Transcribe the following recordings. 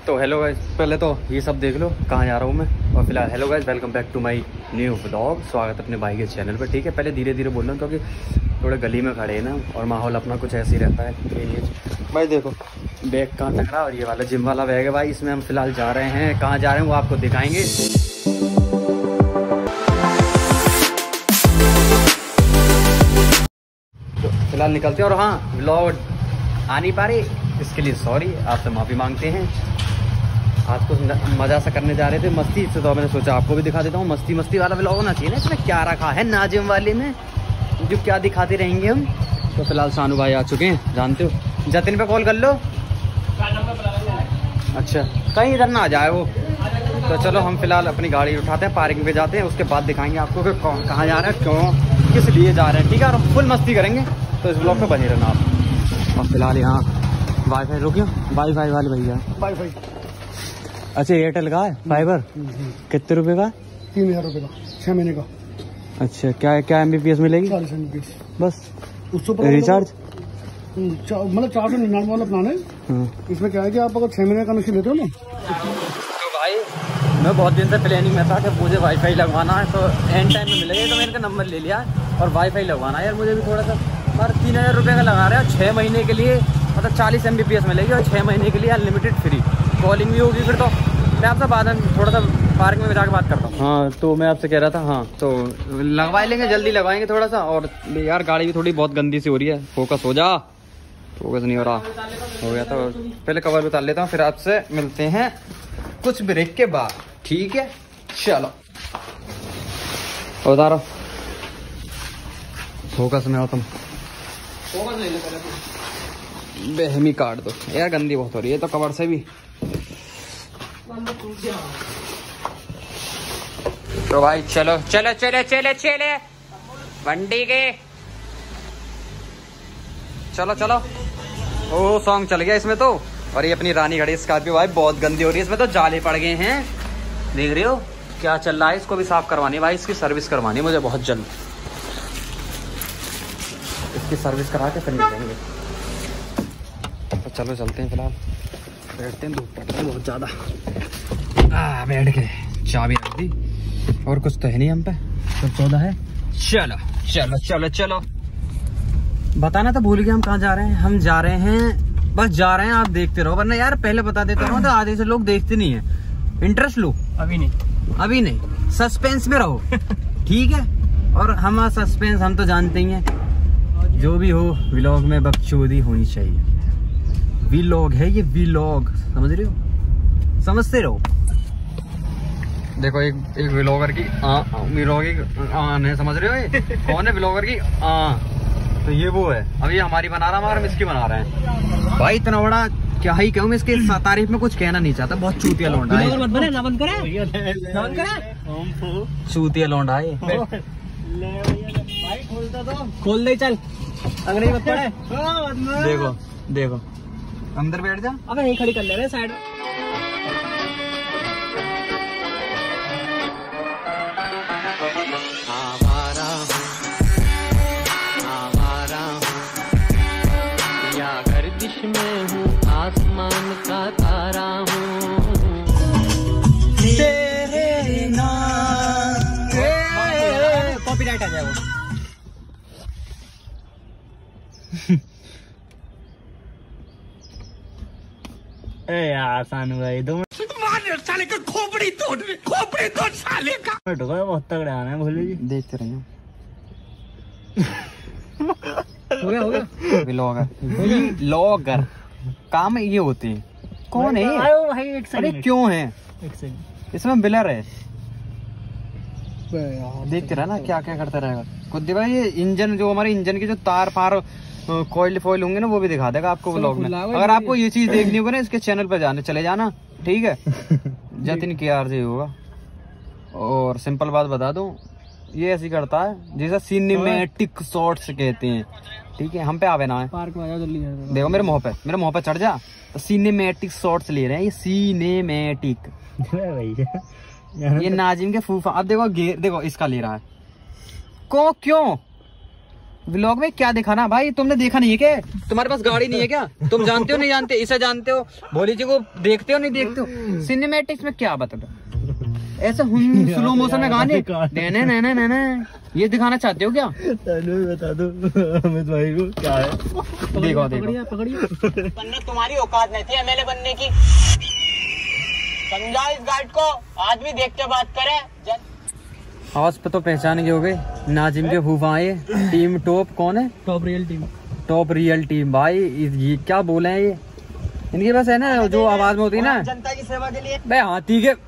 तो hello guys, पहले तो ये सब देख लो कहाँ जा रहा हूँ मैं। और फिलहाल hello guys, welcome back to my new vlog. स्वागत अपने भाई के चैनल पर। ठीक है, पहले धीरे धीरे बोल रहा हूँ क्योंकि थोड़े गली में खड़े हैं ना, और माहौल अपना कुछ ऐसे ही रहता है। भाई देखो बैग कहाँ टकरा, और ये वाला जिम वाला बैग है भाई, इसमें हम फिलहाल जा रहे हैं। कहाँ जा रहे हैं वो आपको दिखाएंगे। तो फिलहाल निकलते हैं। और हाँ, व्लॉग आ नहीं पा रही, इसके लिए सॉरी, आपसे माफ़ी मांगते हैं। आज कुछ मज़ा सा करने जा रहे थे, मस्ती से, तो मैंने सोचा आपको भी दिखा देता हूँ। मस्ती मस्ती वाला व्लॉग होना चाहिए ना, इसमें क्या रखा है नाजिम वाले में, जो क्या दिखाते रहेंगे हम। तो फिलहाल सानू भाई आ चुके हैं, जानते हो। जतिन पे कॉल कर लो। अच्छा, कहीं इधर ना आ जाए वो। तो चलो हम फिलहाल अपनी गाड़ी उठाते हैं, पार्किंग पे जाते हैं, उसके बाद दिखाएंगे आपको कि कहाँ जा रहे हैं, क्यों, किस लिए जा रहे हैं। ठीक है, और फुल मस्ती करेंगे, तो इस ब्लॉग में बने रहना आप। और फिलहाल यहाँ वाईफाई रुकियो, वाईफाई वाले भैया। वाईफाई अच्छा, एयरटेल का है फाइबर। कितने रुपए का? 3000 रुपये का, 6 महीने का। अच्छा, क्या क्या MBPS मिलेगी? 40 MBPS बस। उससे रिचार्ज मतलब 499 वाला प्लान है। इसमें क्या है कि आप अगर 6 महीने का कनेक्शन लेते हो ना। तो भाई मैं बहुत दिन से प्लानिंग में था कि मुझे वाईफाई लगवाना है, तो एंड टाइम में मिलेगा, तो मैंने इनका नंबर ले लिया और वाईफाई लगवाना है यार मुझे भी थोड़ा सा। पर 3000 रुपये का लगा रहे हैं, 6 महीने के लिए, मतलब 40 MBPS मिलेगी और 6 महीने के लिए अनलिमिटेड फ्री कॉलिंग भी होगी। फिर तो मैं आपसे बाद में थोड़ा सा पार्क में जाकर बात करता हूँ। हाँ, तो मैं आपसे कह रहा था, हाँ तो लगवा लेंगे, जल्दी लगवाएंगे थोड़ा सा। और यार गाड़ी भी थोड़ी बहुत गंदी सी हो रही है, फोकस हो जा। फोकस नहीं हो रहा, हो गया। तो पहले कवर उतार लेता हूँ, फिर आपसे मिलते हैं कुछ ब्रेक के बाद। ठीक है, चलो उतारो। फोकस में हो तुम, बेहमी काट दो यार, गंदी बहुत हो रही है। तो कवर से भी तो भाई चलो चलो चले चले चले वंडी के, चलो चलो। ओ सॉन्ग चल गया इसमें तो। और ये अपनी रानी खड़ी स्कॉर्पियो भाई, बहुत गंदी हो रही है, इसमें तो जाले पड़ गए हैं। देख रहे हो क्या चल रहा है। इसको भी साफ करवानी है भाई, इसकी सर्विस करवानी है मुझे बहुत जल्द। इसकी सर्विस करा के फिर मिलेंगे। तो चलो चलते हैं, फिलहाल बैठते हैं, धूप पड़ रही है बहुत ज़्यादा। बैठ के चाबी रख दी, और कुछ तो है नहीं हम पे, तो 14 है। चलो चलो चलो चलो, बताना तो भूल गया हम कहाँ जा रहे हैं। हम जा रहे हैं, बस जा रहे हैं, आप देखते रहो, वरना यार पहले बता देता हूँ तो आधे से लोग देखते नहीं है। इंटरेस्ट लो, अभी नहीं, सस्पेंस में रहो। ठीक है, और हमारा सस्पेंस हम तो जानते ही हैं। जो भी हो, व्लॉग में बकचोदी होनी चाहिए। व्लॉग है ये, व्लॉग, समझ रहे हो, समझते रहो। देखो एक व्लॉगर की आन है, समझ रहे हो ये कौन है व्लॉगर की आन? तो ये वो है। अब ये हमारी बना रहा है, मगर हम इसकी बना रहे हैं भाई। इतना बड़ा क्या ही कहूँ मैं, इसके तारीफ में कुछ कहना नहीं चाहता। बहुत चूतिया लौंडा है, चूतिया लौंडा है। खोल दे, चल अंग्रेजी मत पड़े। देखो देखो, अंदर बैठ जा। अब यहीं खड़ी कर ले रहे साइड। में हूँ, आसमान का तारा हूँ, तेरे नाम। कॉपीराइट आ जाए वो। यार सानू भाई 2 मिनट साले का खोपड़ी तोड़ साले का। बहुत तगड़े आना है, भोले जी देखते रहिए। हो गया व्लॉगर काम ये होते हैं। कौन है ये? अरे क्यों है इसमें बिलर है, देखते रहे ना क्या क्या करता रहेगा। खुद भाई ये इंजन, जो हमारे इंजन के जो तार फार कोयल फोइल होंगे ना, वो भी दिखा देगा आपको व्लॉग में। अगर आपको ये चीज देखनी होगी ना, इसके चैनल पर चले जाना। ठीक है, जतिन KRJ होगा। और सिंपल बात बता दूं, ये ऐसी करता है जैसा सिनेमैटिक शॉट्स कहते हैं। ठीक है, हम पे आवे ना है, पार्क में आ जाओ जल्दी। देखो मेरे मुंह पे चढ़ जा। तो सिनेमैटिक शॉट्स ले रहे हैं, ये सिनेमैटिक। ये नाजिम के फूफा। अब देखो देखो इसका ले रहा है, क्यों व्लॉग में क्या दिखाना भाई, तुमने देखा नहीं है क्या? तुम्हारे पास गाड़ी नहीं है क्या? तुम जानते हो नहीं जानते? इसे जानते हो, भोली जी को देखते हो नहीं देखते हो? सिनेमैटिक्स में क्या बता दो, ऐसे स्लो मोशन में गाने ये दिखाना चाहते हो क्या? बता दो अमित भाई को क्या है। देखो देखो पकड़िए तुम्हारी औकात नहीं थी एमएलए बनने की। समझा इस गार्ड को, आदमी देख के बात करे। आवाज पे तो पहचान गए हो गए, नाजिम के फूफाए टीम टॉप। कौन है? टॉप रियल टीम भाई। ये क्या बोले हैं ये? इनके पास है ना जो आवाज में होती है ना, जनता की सेवा के लिए। भाई हाथी के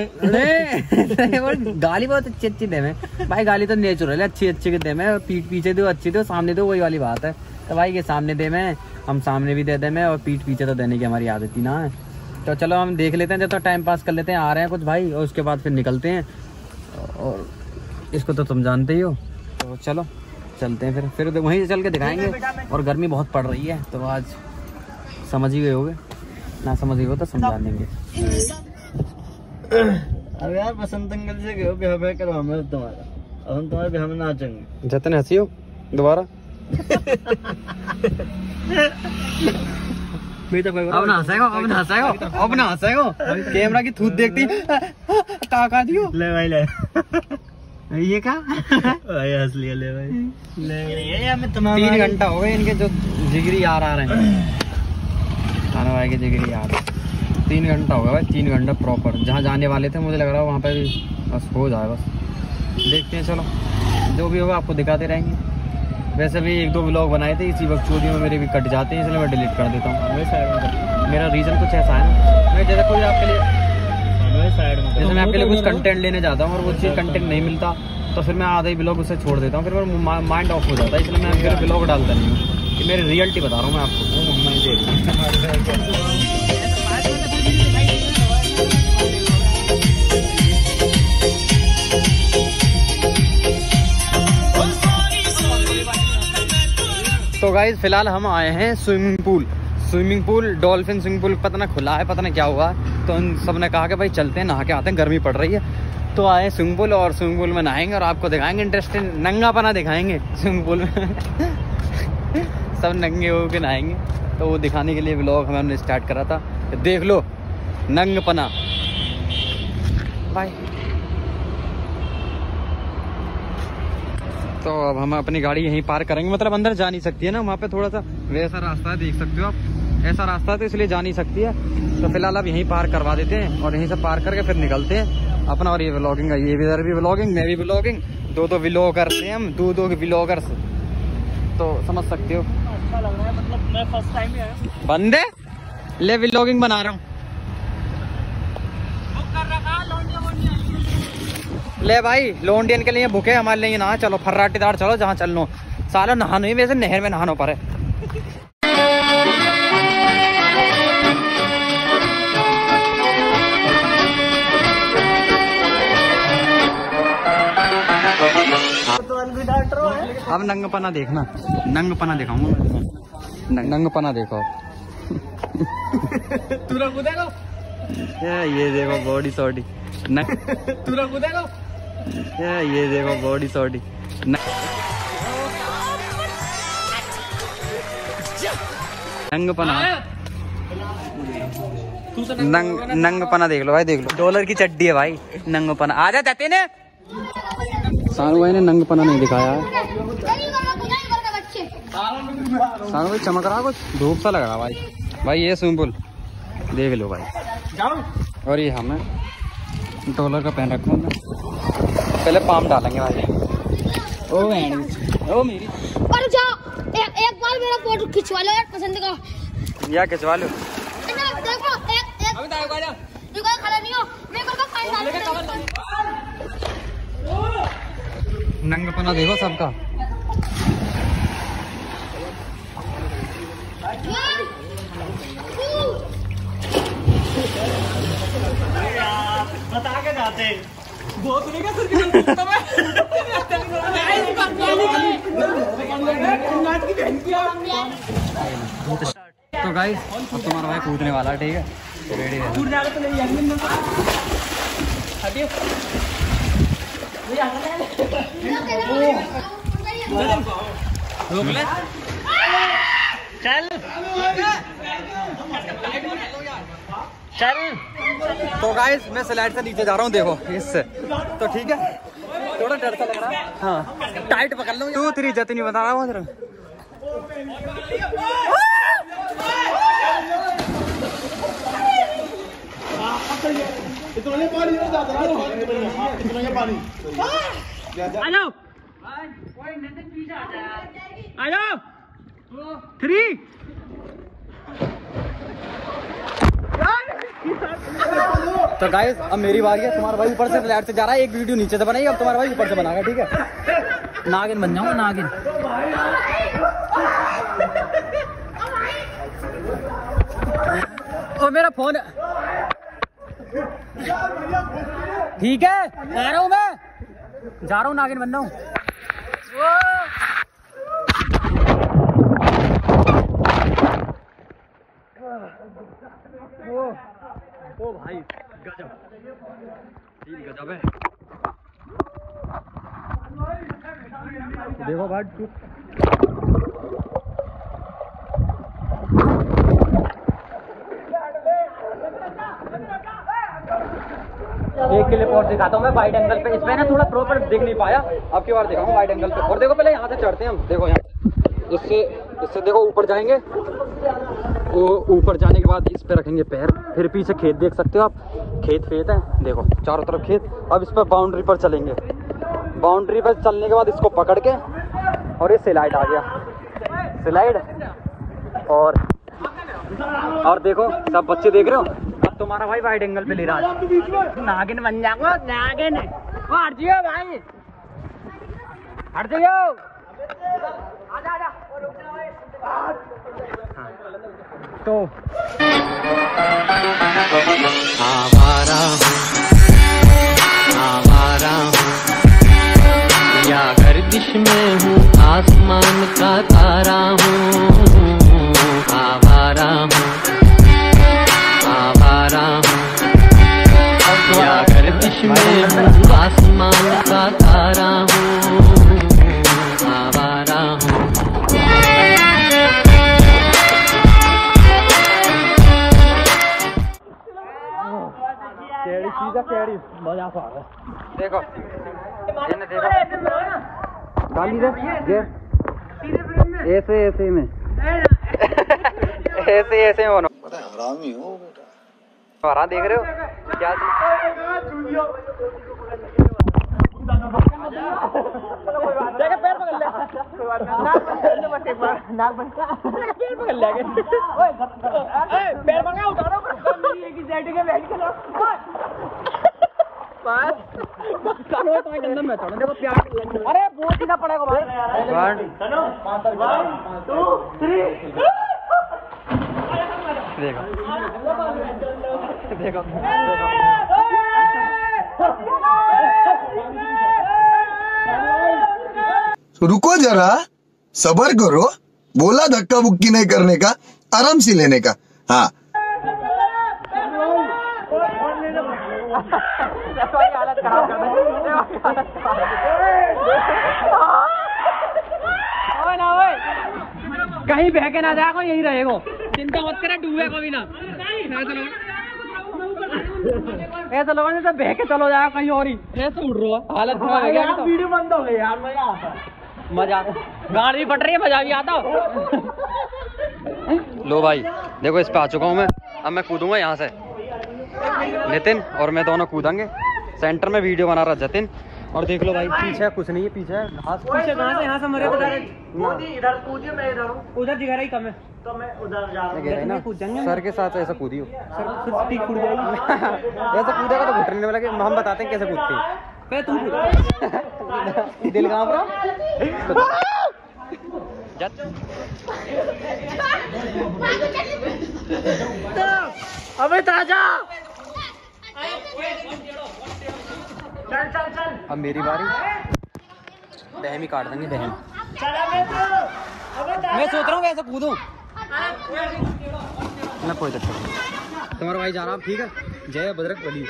गाली बहुत अच्छी दे में भाई, गाली तो नेचुरल है, अच्छी के दे में, पीठ पीछे दो अच्छी दो, सामने दो, वही वाली बात है। तो भाई के सामने दे में, हम सामने भी दे दे में, और पीठ पीछे तो देने की हमारी आदत ही ना है। तो चलो हम देख लेते हैं, जब तक टाइम पास कर लेते हैं, आ रहे हैं कुछ भाई, और उसके बाद फिर निकलते हैं। और इसको तो तुम जानते ही हो, तो चलो चलते हैं फिर वहीं से चल के दिखाएंगे। और गर्मी बहुत पड़ रही है, तो आज समझ ही गए होगे, ना समझ ही हो तो समझा देंगे। अब यार बसंत अंकल से गए ब्याह करवा मैं तुम्हारा, अब हम तुम्हारे ब्याह में नाचेंगे। जतन हंसी हो दोबारा अब ना हंसेगो कैमरा की थूत देखती ताका दियो। ले भाई ले ये क्या भाई हंस लिया। ले भाई ले मैं 3 घंटा हो गए इनके जो जिगरी यार आ रहे हैं, खाना भाई के जिगरी यार 3 घंटा हो गया भाई, 3 घंटा प्रॉपर। जहाँ जाने वाले थे मुझे लग रहा है वहाँ पे भी बस हो जाए, बस देखते हैं। चलो जो भी होगा आपको दिखाते रहेंगे। वैसे भी 1-2 व्लॉग बनाए थे, इसी वक्त चोरी में मेरे भी कट जाते हैं, इसलिए मैं डिलीट कर देता हूँ। मेरा रीज़न कुछ ऐसा है ना, मैं जैसे कोई आपके लिए जैसे मैं आपके लिए कुछ कंटेंट लेने जाता हूँ और वो चीज़ कंटेंट नहीं मिलता, तो फिर मैं आधा ही व्लॉग उससे छोड़ देता हूँ, फिर मेरा माइंड ऑफ हो जाता है, इसलिए मैं फिर व्लॉग डालता नहीं हूँ। मेरी रियलिटी बता रहा हूँ मैं आपको। तो गाइस फिलहाल हम आए हैं swimming pool dolphin swimming pool, पता ना खुला है, पता ना क्या हुआ। तो उन सब ने कहा कि भाई चलते हैं नहा के आते हैं, गर्मी पड़ रही है। तो आए स्विमिंग पूल, और स्विमिंग पूल में नहाएंगे और आपको दिखाएंगे इंटरेस्टिंग नंगापना दिखाएंगे स्विमिंग पूल में सब नंगे होकर नहाएंगे। तो वो दिखाने के लिए व्लॉग हमने स्टार्ट करा था, देख लो नंगपना भाई। तो अब हम अपनी गाड़ी यहीं पार्क करेंगे, मतलब अंदर जा नहीं सकती है ना, वहाँ पे थोड़ा सा वैसा रास्ता है, देख सकते हो आप, ऐसा रास्ता है तो इसलिए जा नहीं सकती है। तो फिलहाल अब यहीं पार्क करवा देते हैं और यहीं से पार्क करके फिर निकलते हैं अपना। और ये व्लॉगिंग है, ये भी इधर भी व्लॉगिंग, मैं भी व्लॉगिंग, 2 व्लॉगर्स हैं हम, 2 व्लॉगर्स, तो समझ सकते हो। अच्छा लग रहा है, मतलब मैं फर्स्ट टाइम ही आया। बंदे ले व्लॉगिंग बना रहा हूँ, ले भाई लोंडियन के लिए भूखे, हमारे लिए ना चलो फर्राटीदार चलो जहाँ चलनो। सालो नहानो ही वैसे नहर में नहानो पड़े। अब नंगपना देखना, नंगपना दिखाऊंगा, नंगपना देखो तुरा कूदेगा, ये देखो बॉडी सॉडी, तुरा कूदेगा, ये देखो बॉडी सॉडी, नंगपना नंगपना देख लो भाई, देख लो डॉलर की चड्डी है भाई नंगपना। आ जा जाते ने सानू भाई ने नंगपना नहीं दिखाया है, सानू भाई चमक रहा कुछ, धूप सा लग रहा भाई। ये स्विमिंग पूल देख लो भाई, और ये हमें डॉलर का पहन रखा है, पहले पाम डालेंगे भाई। ओ मेरी और जाओ एक बार मेरा फोटो खिंचवा लो यार, पसंद का या खिंचवा लो। देखो एक खड़ा नहीं हो, मेरे को फाइन डाल। नंगपना देखो सबका। बता के जाते तो गाइस अब तुम्हारा भाई कूदने वाला है, ठीक है, रेडी है। रोक ले। चल चल। तो गाइस मैं स्लाइड से नीचे जा रहा हूँ, देखो इससे तो ठीक है, थोड़ा डर सा लग रहा है। हाँ टाइट पकड़ लो। 2 3 जत नहीं बता रहा हूँ तेरा। आ जाओ 3। तो गाइस अब मेरी बारी है। तुम्हारा भाई ऊपर से फ्लैट से जा रहा है, एक वीडियो नीचे से बनाई, अब तुम्हारा भाई ऊपर से बनाएगा, ठीक है। नागिन बन जाऊंगा, नागिन। ओ मेरा फोन, ठीक है आ रहा हूँ मैं, जा रहा हूँ, नागिन बन रहा हूँ। ओ भाई गजब, तीन गजब है। देखो भाई 1 क्लिप और दिखाता हूँ मैं वाइड एंगल पे। इसमें ना थोड़ा प्रॉपर दिख नहीं पाया, अब की बार दिखाऊंगा वाइड एंगल पे। और देखो पहले यहाँ से चढ़ते हैं हम, देखो यहाँ इससे देखो ऊपर जाएंगे, वो ऊपर जाने के बाद इस पे रखेंगे पैर, फिर पीछे खेत देख सकते हो आप, खेत है, देखो चारों तरफ खेत। अब इस पर बाउंड्री पर चलेंगे, बाउंड्री पर चलने के बाद इसको पकड़ के, और ये स्लाइड आ गया, स्लाइड। और देखो सब बच्चे देख रहे हो, अब तुम्हारा भाई वाइड एंगल पे ले रहा है, नागिन बन जाऊंगा, नागिन। हट जाओ भाई, हट जाओ, तो आवारा हूँ या गर्दिश में हूँ, आसमान का तारा हूँ। आवारा हूँ या गर्दिश में हूँ, आसमान का तारा हूँ। आवारा हूँ। मजा आ रहा है। देखो खाली ऐसे में ऐसे में बनो, हरामी हो बेटा। हरा देख रहे हो क्या? पैर पकड़ ले, नाक बन पैर पकड़ ले, पैर पकड़ा उतारो के बैठ के अरे बहुत सीधा पड़ेगा भाई। 1 2 3 देखो रुको जरा, सबर करो, बोला धक्का बुक्की नहीं करने का, आराम से लेने का। हाँ हालत खराब कर कहीं बह के ना जाएगा, यही रहेगा, चिंता मत करे, डूबे कभी ना। ऐसा लोगों ने तो बह के चलो जाएगा कहीं और ही, ऐसे उड़ रहा है, हालत खराब है क्या? वीडियो बंद हो गई यार, मजा गाड़ी भी फट रही है, मजा भी आता। लो भाई देखो इस पे आ चुका हूँ मैं, अब मैं कूदूंगा यहाँ से। नितिन और मैं दोनों कूदेंगे, सेंटर में वीडियो बना रहा जतिन। और देख लो भाई पीछे कुछ नहीं है, पीछे घास, पीछे घास है, यहाँ से मरे बता रहे इधर कूदिए, मैं इधर हूँ, उधर दिखा रही कम है तो मैं उधर जा रहा हूँ, कूद जाएंगे सर के साथ। ऐसा कूदियो सर, ठीक कूद जाएगी। ऐसा कूदेगा तो घुटने में लगे, हम बताते हैं कैसे कूदते हैं। तुम कूद दिल कहाँ पर अबे ताजा। चल चल चल, अब मेरी बारी, बहमी काट देंगे बहम। मैं सोच रहा हूँ कैसे कूदूं, मैं कोई तक तुम्हारा भाई जा रहा, ठीक है। जय बजरंग बली।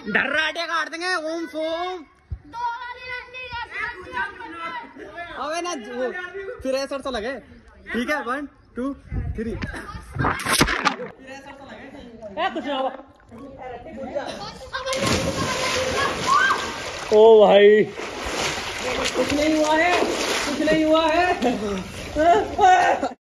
डर्राटे काट देंगे। ओम सोम। अबे ना वो फिर ऐसा सा लगे। ठीक है 1 2 3। कुछ ना हुआ। ओ भाई कुछ नहीं हुआ है, कुछ नहीं हुआ है।